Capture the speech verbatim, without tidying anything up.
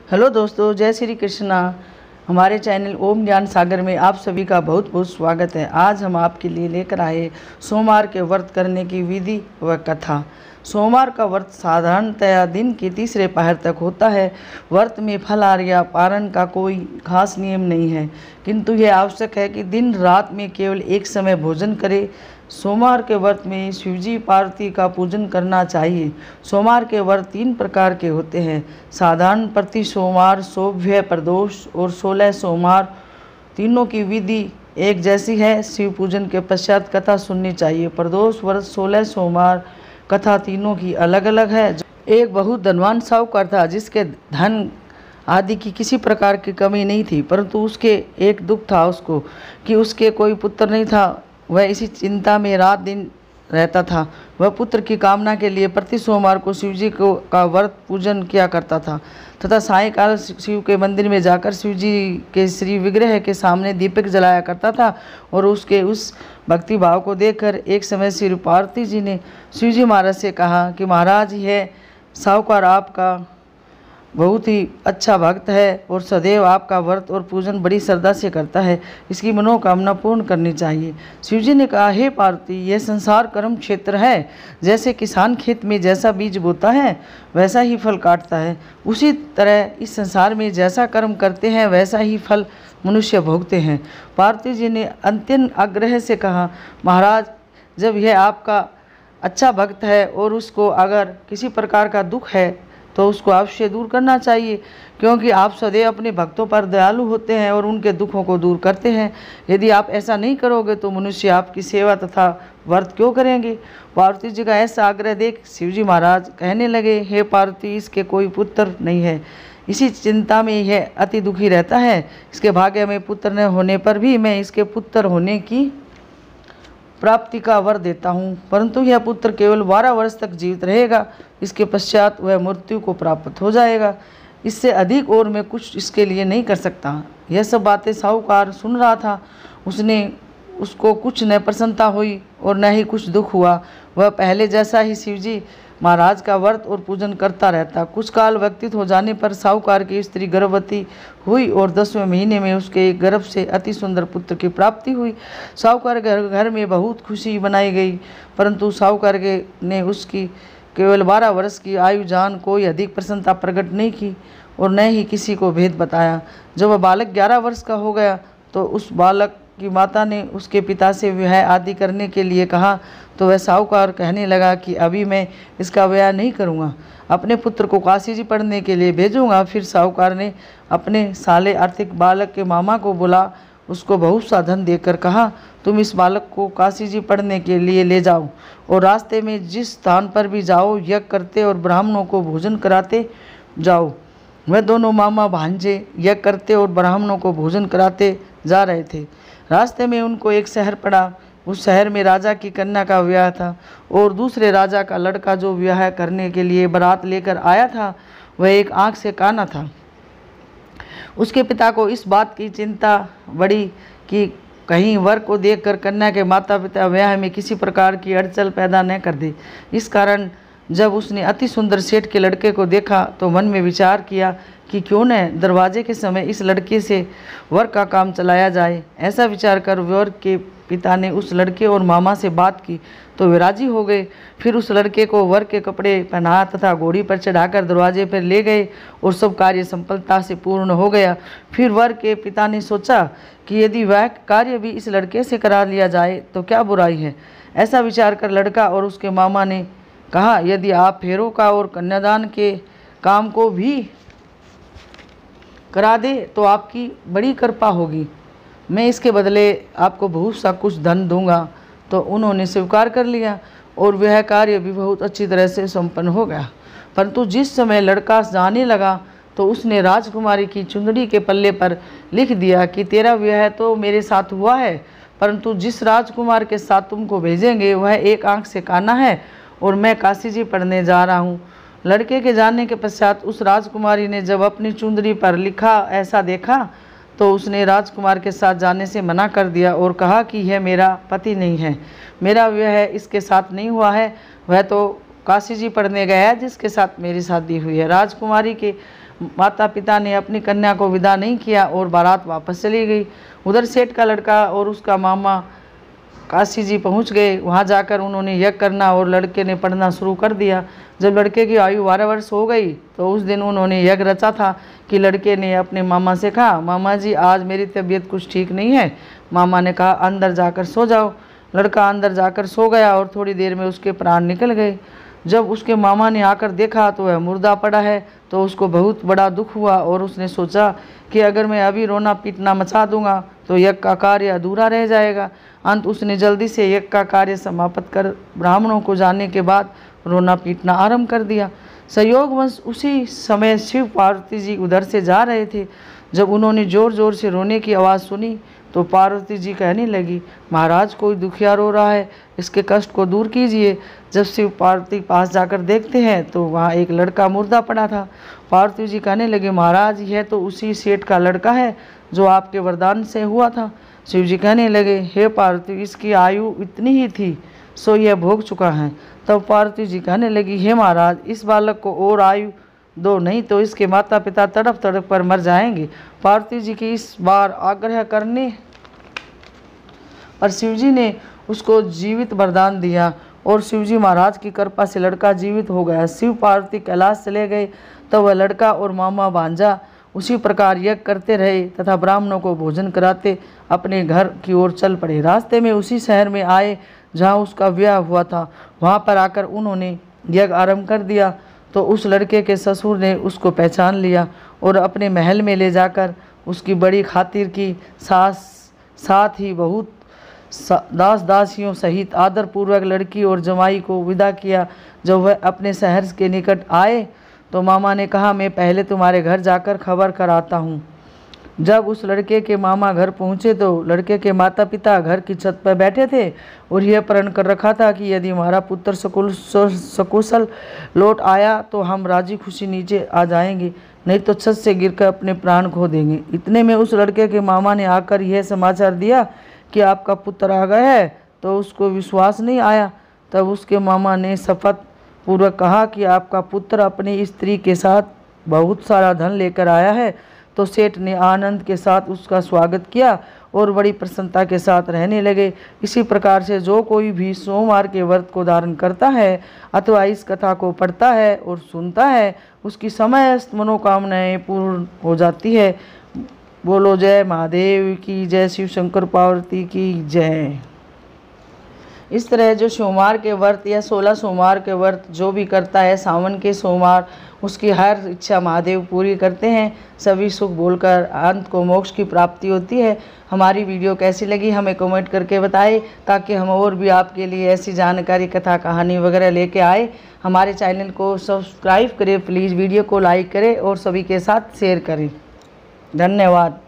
Hello दोस्तों, जय श्री कृष्णा। हमारे चैनल ओम ज्ञान सागर में आप सभी का बहुत बहुत स्वागत है। आज हम आपके लिए लेकर आए सोमवार के व्रत करने की विधि व कथा। सोमवार का व्रत साधारणतया दिन के तीसरे पहर तक होता है। व्रत में फलाहार या पारण का कोई खास नियम नहीं है, किंतु यह आवश्यक है कि दिन रात में केवल एक समय भोजन करें। सोमवार के व्रत में शिवजी पार्वती का पूजन करना चाहिए। सोमवार के व्रत तीन प्रकार के होते हैं: साधारण प्रति सोमवार, शोभ्य, प्रदोष और सोलह सोमवार। तीनों की विधि एक जैसी है। शिव पूजन के पश्चात कथा सुननी चाहिए। प्रदोष व्रत, सोलह सोमवार, कथा तीनों की अलग अलग है। एक बहुत धनवान साहूकार था, जिसके धन आदि की किसी प्रकार की कमी नहीं थी, परंतु उसके एक दुख था उसको कि उसके कोई पुत्र नहीं था। वह इसी चिंता में रात दिन रहता था। वह पुत्र की कामना के लिए प्रति सोमवार को शिवजी को का व्रत पूजन किया करता था तथा सायंकाल शिव के मंदिर में जाकर शिवजी के श्री विग्रह के सामने दीपक जलाया करता था। और उसके उस भक्ति भाव को देखकर एक समय श्री पार्वती जी ने शिवजी महाराज से कहा कि महाराज, यह साहूकार आपका बहुत ही अच्छा भक्त है और सदैव आपका व्रत और पूजन बड़ी श्रद्धा से करता है। इसकी मनोकामना पूर्ण करनी चाहिए। शिवजी ने कहा, हे पार्वती, यह संसार कर्म क्षेत्र है। जैसे किसान खेत में जैसा बीज बोता है वैसा ही फल काटता है, उसी तरह इस संसार में जैसा कर्म करते हैं वैसा ही फल मनुष्य भोगते हैं। पार्वती जी ने अत्यंत आग्रह से कहा, महाराज, जब यह आपका अच्छा भक्त है और उसको अगर किसी प्रकार का दुख है तो उसको अवश्य दूर करना चाहिए, क्योंकि आप सदैव अपने भक्तों पर दयालु होते हैं और उनके दुखों को दूर करते हैं। यदि आप ऐसा नहीं करोगे तो मनुष्य आपकी सेवा तथा व्रत क्यों करेंगे। पार्वती जी का ऐसा आग्रह देख शिवजी महाराज कहने लगे, हे पार्वती, इसके कोई पुत्र नहीं है। इसी चिंता में यह अति दुखी रहता है। इसके भाग्य में पुत्र न होने पर भी मैं इसके पुत्र होने की प्राप्ति का वर देता हूँ, परंतु यह पुत्र केवल बारह वर्ष तक जीवित रहेगा। इसके पश्चात वह मृत्यु को प्राप्त हो जाएगा। इससे अधिक और मैं कुछ इसके लिए नहीं कर सकता। यह सब बातें साहूकार सुन रहा था। उसने उसको कुछ न प्रसन्नता हुई और न ही कुछ दुख हुआ। वह पहले जैसा ही शिवजी महाराज का व्रत और पूजन करता रहता। कुछ काल व्यतीत हो जाने पर साहूकार की स्त्री गर्भवती हुई और दसवें महीने में उसके एक गर्भ से अति सुंदर पुत्र की प्राप्ति हुई। साहूकार के घर में बहुत खुशी मनाई गई, परंतु साहूकार के ने उसकी केवल बारह वर्ष की आयु जान कोई अधिक प्रसन्नता प्रकट नहीं की और न ही किसी को भेद बताया। जब वह बालक ग्यारह वर्ष का हो गया तो उस बालक की माता ने उसके पिता से विवाह आदि करने के लिए कहा, तो वह साहूकार कहने लगा कि अभी मैं इसका विवाह नहीं करूँगा, अपने पुत्र को काशी जी पढ़ने के लिए भेजूँगा। फिर साहूकार ने अपने साले आर्थिक बालक के मामा को बुला उसको बहुत सा धन देकर कहा, तुम इस बालक को काशी जी पढ़ने के लिए ले जाओ और रास्ते में जिस स्थान पर भी जाओ यज्ञ करते और ब्राह्मणों को भोजन कराते जाओ। वह दोनों मामा भांजे यज्ञ करते और ब्राह्मणों को भोजन कराते जा रहे थे। रास्ते में उनको एक शहर पड़ा। उस शहर में राजा की कन्या का विवाह था और दूसरे राजा का लड़का जो विवाह करने के लिए बारात लेकर आया था वह एक आँख से काना था। उसके पिता को इस बात की चिंता बढ़ी कि कहीं वर को देखकर कन्या के माता पिता विवाह में किसी प्रकार की अड़चन पैदा न कर दे। इस कारण जब उसने अति सुंदर सेठ के लड़के को देखा तो मन में विचार किया कि क्यों न दरवाजे के समय इस लड़के से वर का काम चलाया जाए। ऐसा विचार कर वर के पिता ने उस लड़के और मामा से बात की तो वे राजी हो गए। फिर उस लड़के को वर के कपड़े पहना तथा घोड़ी पर चढ़ाकर दरवाजे पर ले गए और सब कार्य सफलता से पूर्ण हो गया। फिर वर के पिता ने सोचा कि यदि वह कार्य भी इस लड़के से करा लिया जाए तो क्या बुराई है। ऐसा विचार कर लड़का और उसके मामा ने कहा, यदि आप फेरों का और कन्यादान के काम को भी करा दे तो आपकी बड़ी कृपा होगी, मैं इसके बदले आपको बहुत सा कुछ धन दूंगा। तो उन्होंने स्वीकार कर लिया और वह कार्य भी बहुत अच्छी तरह से संपन्न हो गया। परंतु जिस समय लड़का जाने लगा तो उसने राजकुमारी की चुंदड़ी के पल्ले पर लिख दिया कि तेरा विवाह तो मेरे साथ हुआ है, परंतु जिस राजकुमार के साथ तुमको भेजेंगे वह एक आंख से काना है और मैं काशी जी पढ़ने जा रहा हूँ। लड़के के जाने के पश्चात उस राजकुमारी ने जब अपनी चुंदड़ी पर लिखा ऐसा देखा तो उसने राजकुमार के साथ जाने से मना कर दिया और कहा कि यह मेरा पति नहीं है, मेरा विवाह इसके साथ नहीं हुआ है, वह तो काशी जी पढ़ने गया है जिसके साथ मेरी शादी हुई है। राजकुमारी के माता पिता ने अपनी कन्या को विदा नहीं किया और बारात वापस चली गई। उधर सेठ का लड़का और उसका मामा काशी जी पहुंच गए। वहां जाकर उन्होंने यज्ञ करना और लड़के ने पढ़ना शुरू कर दिया। जब लड़के की आयु बारह वर्ष हो गई तो उस दिन उन्होंने यज्ञ रचा था कि लड़के ने अपने मामा से कहा, मामा जी आज मेरी तबीयत कुछ ठीक नहीं है। मामा ने कहा अंदर जाकर सो जाओ। लड़का अंदर जाकर सो गया और थोड़ी देर में उसके प्राण निकल गए। जब उसके मामा ने आकर देखा तो वह मुर्दा पड़ा है तो उसको बहुत बड़ा दुख हुआ और उसने सोचा कि अगर मैं अभी रोना पीटना मचा दूंगा तो यज्ञ का कार्य अधूरा रह जाएगा। अंत उसने जल्दी से यज्ञ का कार्य समाप्त कर ब्राह्मणों को जाने के बाद रोना पीटना आरंभ कर दिया। संयोगवश उसी समय शिव पार्वती जी उधर से जा रहे थे। जब उन्होंने जोर जोर से रोने की आवाज़ सुनी तो पार्वती जी कहने लगी, महाराज कोई दुखिया रो रहा है, इसके कष्ट को दूर कीजिए। जब शिव पार्वती पास जाकर देखते हैं तो वहाँ एक लड़का मुर्दा पड़ा था। पार्वती जी कहने लगे, महाराज यह तो उसी सेठ का लड़का है जो आपके वरदान से हुआ था। शिव जी कहने लगे, हे पार्वती इसकी आयु इतनी ही थी सो यह भोग चुका है। तब पार्वती जी कहने लगी, हे महाराज इस बालक को और आयु दो, नहीं तो इसके माता पिता तड़प तड़प पर मर जाएंगे। पार्वती जी की इस बार आग्रह करने पर शिवजी ने उसको जीवित वरदान दिया और शिवजी महाराज की कृपा से लड़का जीवित हो गया। शिव पार्वती कैलाश चले गए तो वह लड़का और मामा भांजा उसी प्रकार यज्ञ करते रहे तथा ब्राह्मणों को भोजन कराते अपने घर की ओर चल पड़े। रास्ते में उसी शहर में आए जहाँ उसका ब्याह हुआ था। वहाँ पर आकर उन्होंने यज्ञ आरंभ कर दिया तो उस लड़के के ससुर ने उसको पहचान लिया और अपने महल में ले जाकर उसकी बड़ी खातिर की। सास साथ ही बहुत दास दासियों सहित आदरपूर्वक लड़की और जमाई को विदा किया। जब वह अपने शहर के निकट आए तो मामा ने कहा, मैं पहले तुम्हारे घर जाकर खबर कराता हूँ। जब उस लड़के के मामा घर पहुँचे तो लड़के के माता पिता घर की छत पर बैठे थे और यह प्रण कर रखा था कि यदि हमारा पुत्र सकुल सकुशल लौट आया तो हम राजी खुशी नीचे आ जाएंगे, नहीं तो छत से गिरकर अपने प्राण खो देंगे। इतने में उस लड़के के मामा ने आकर यह समाचार दिया कि आपका पुत्र आ गया है तो उसको विश्वास नहीं आया। तब उसके मामा ने शपथ पूर्वक कहा कि आपका पुत्र अपनी स्त्री के साथ बहुत सारा धन लेकर आया है। तो सेठ ने आनंद के साथ उसका स्वागत किया और बड़ी प्रसन्नता के साथ रहने लगे। इसी प्रकार से जो कोई भी सोमवार के व्रत को धारण करता है अथवा इस कथा को पढ़ता है और सुनता है उसकी समस्त मनोकामनाएं पूर्ण हो जाती है। बोलो जय महादेव की जय, शिव शंकर पार्वती की जय। इस तरह जो सोमवार के व्रत या सोलह सोमवार के व्रत जो भी करता है सावन के सोमवार उसकी हर इच्छा महादेव पूरी करते हैं। सभी सुख बोलकर अंत को मोक्ष की प्राप्ति होती है। हमारी वीडियो कैसी लगी हमें कमेंट करके बताएं ताकि हम और भी आपके लिए ऐसी जानकारी कथा कहानी वगैरह लेके आए। हमारे चैनल को सब्सक्राइब करें प्लीज़, वीडियो को लाइक करें और सभी के साथ शेयर करें। धन्यवाद।